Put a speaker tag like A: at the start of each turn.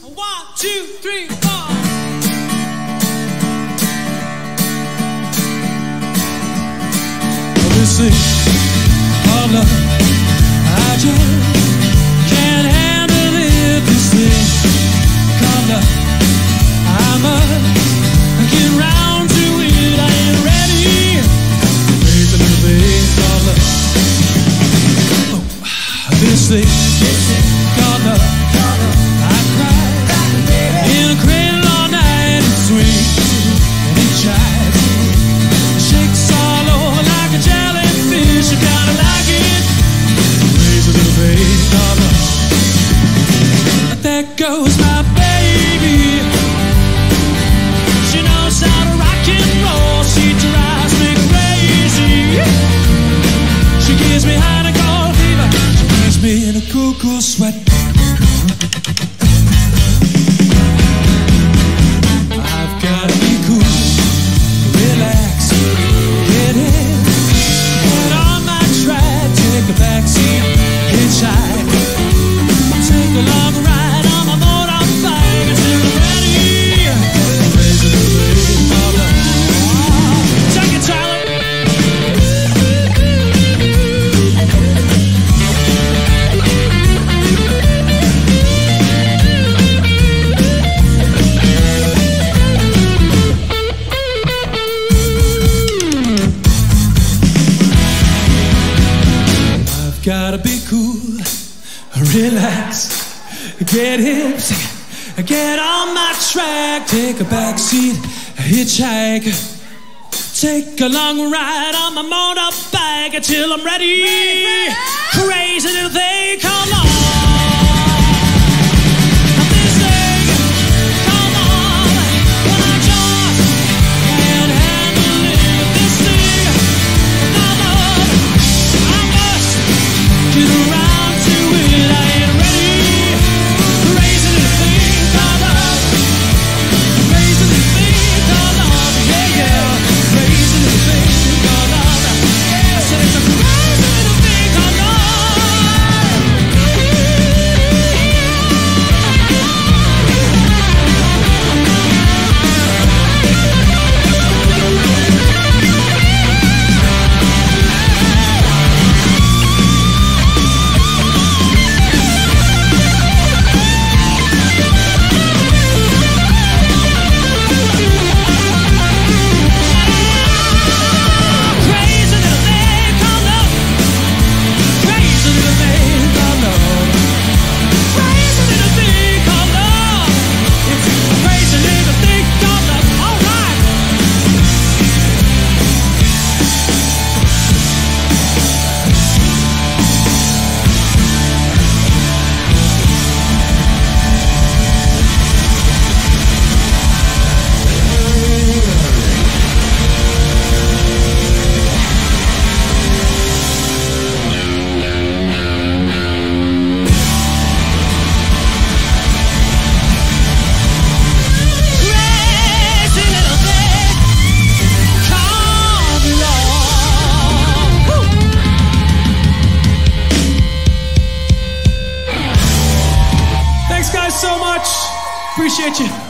A: 1, 2, 3, 4. This thing called love, I just can't handle it. This thing called love, I must get round to it. I ain't ready. There's a little thing called love. Oh, this thing called love, I cried in a cradle all night and swing, and it chides, shakes all over like a jellyfish. You gotta like it. Raise a little bass, dollar. There goes my baby. She knows how to rock and roll. She drives me crazy. She gives me hot and cold fever. She keeps me in a cool, cool sweat. I've gotta be cool, relax, get in, get on my track, take a backseat, hitchhike, take a long ride on my motorbike until I'm ready. Raise a little bit of love. Take it, Tyler. Gotta be cool, relax, get hip, get on my track, take a backseat, hitchhike, take a long ride on my motorbike until I'm ready. Crazy little thing called love. This thing called love, when I just can't handle it. This thing called love, I must get around to it. I ain't ready. Crazy little thing called love. Crazy little thing called love. Yeah, yeah. Crazy little thing called love. I said it's a crazy little thing called love. Thanks guys so much. Appreciate you.